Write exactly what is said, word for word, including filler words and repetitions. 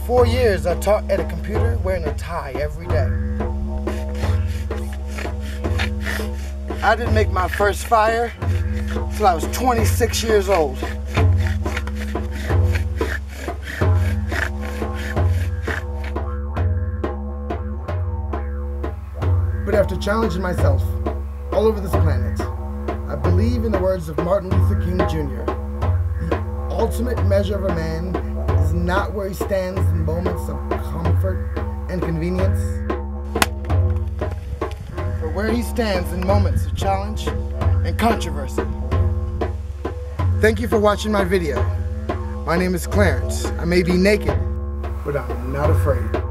four years, I taught at a computer wearing a tie every day. I didn't make my first fire till I was twenty-six years old. But after challenging myself all over this planet, I believe in the words of Martin Luther King Junior The ultimate measure of a man is not where he stands in moments of comfort and convenience, but where he stands in moments of challenge and controversy. Thank you for watching my video. My name is Clarence. I may be naked, but I'm not afraid.